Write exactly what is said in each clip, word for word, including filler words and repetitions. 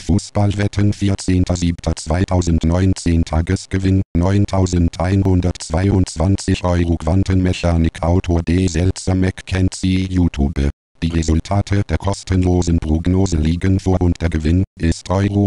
Fußballwetten vierzehnter siebter zweitausendneunzehn Tagesgewinn neuntausendeinhundertzweiundzwanzig Euro Quantenmechanik Autor D. Seltzer McKenzie YouTube. Die Resultate der kostenlosen Prognose liegen vor und der Gewinn ist Euro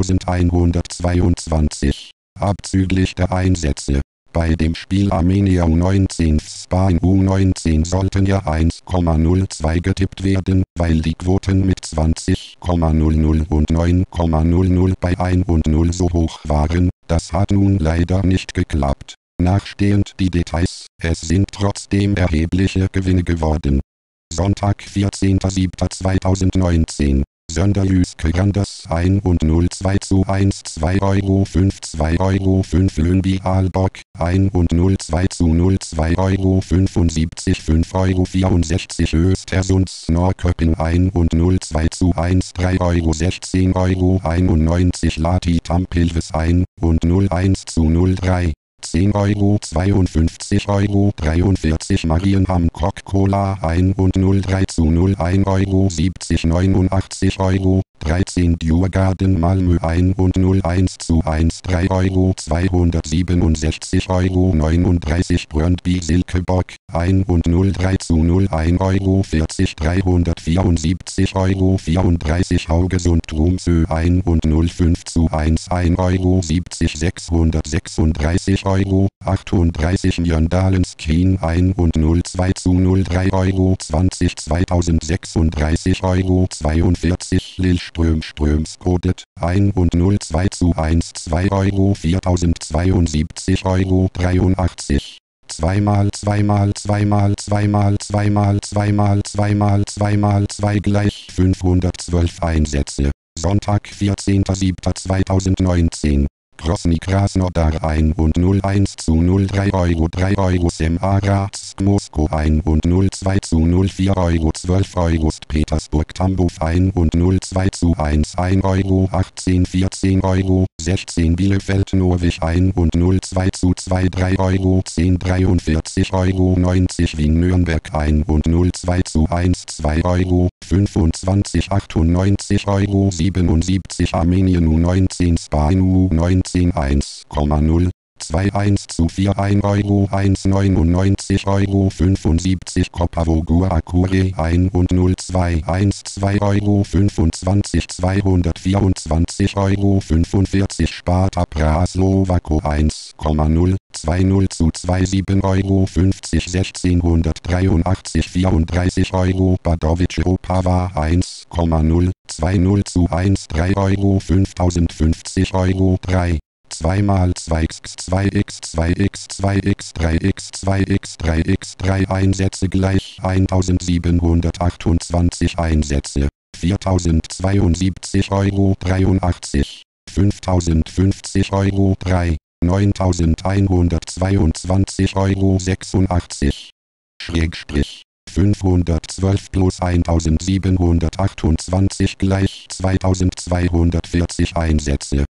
neuntausendeinhundertzweiundzwanzig. Abzüglich der Einsätze. Bei dem Spiel Armenia U neunzehn Spanien U neunzehn sollten ja eins Komma null zwei getippt werden, weil die Quoten mit zwanzig Komma null null und neun Komma null null bei eins und null so hoch waren. Das hat nun leider nicht geklappt. Nachstehend die Details, es sind trotzdem erhebliche Gewinne geworden. Sonntag vierzehnter siebter zweitausendneunzehn. Sönderjyske Randers eins und null zwei zu eins zwei Euro fünf zwei Euro fünf Lünby Aalborg eins und null zwei zu null zwei Euro fünfundsiebzig fünf Euro vierundsechzig Östersunds Norrköping eins und null zwei zu eins drei Euro sechzehn Euro einundneunzig Lati Tampilves eins und null eins zu null drei zehn Euro zweiundfünfzig Euro dreiundvierzig Marienham Coca-Cola eins und null drei zu null ein Euro siebzig neunundachtzig Euro dreizehn Djurgården Malmö eins und null eins zu eins drei Euro zweihundertsiebenundsechzig Euro neununddreißig Brøndby Silkeborg eins und null drei zu null ein Euro vierzig dreihundertvierundsiebzig Euro vierunddreißig Haugesund Tromsø eins und null fünf zu eins ein Euro siebzig sechshundertsechsunddreißig Euro achtunddreißig Mjøndalen Skien eins und null zwei zu null drei Euro zwanzig zweitausendsechsunddreißig Euro zweiundvierzig Lillestrøm Strømsgodset eins und null zwei zu eins zwei Euro viertausendzweiundsiebzig Euro dreiundachtzig zweimal zweimal zweimal zweimal zweimal zweimal zweimal zweimal zwei gleich fünfhundertzwölf Einsätze. Sonntag vierzehnter siebter zweitausendneunzehn. Grosny Krasnodar eins und null eins zu null drei Euro drei Euro Semaratsk Moskau eins und null zwei zu null vier Euro zwölf Euro St. Petersburg Tambov eins und null zwei zu eins ein Euro achtzehn vierzehn Euro sechzehn Bielefeld Norwich eins und null zwei zu zwei drei Euro zehn dreiundvierzig Euro neunzig Wien Nürnberg eins und null zwei zu eins zwei Euro fünfundzwanzig achtundneunzig Euro siebenundsiebzig Armenien U neunzehn Spanien U neunzehn eins Komma null zwei eins zu vier ein Euro eins neunundneunzig Euro fünfundsiebzig Kopavo Guakure eins und null zwei eins zwei Euro fünfundzwanzig zweihundertvierundzwanzig Euro fünfundvierzig Sparta Praslowako eins Komma null zwei null zu zwei sieben Euro fünfzig sechzehnhundertdreiundachtzig vierunddreißig Euro Badovic Opava eins Komma null zwei null zu eins drei Euro fünftausendfünfzig Euro drei zwei zwei x zwei x zwei x zwei x drei x zwei x drei x drei Einsätze gleich eintausendsiebenhundertachtundzwanzig Einsätze, viertausendzweiundsiebzig Euro dreiundachtzig, fünftausendfünfzig Euro drei, neuntausendeinhundertzweiundzwanzig Euro sechsundachtzig. Schrägstrich. fünfhundertzwölf plus eintausendsiebenhundertachtundzwanzig gleich zweitausendzweihundertvierzig Einsätze.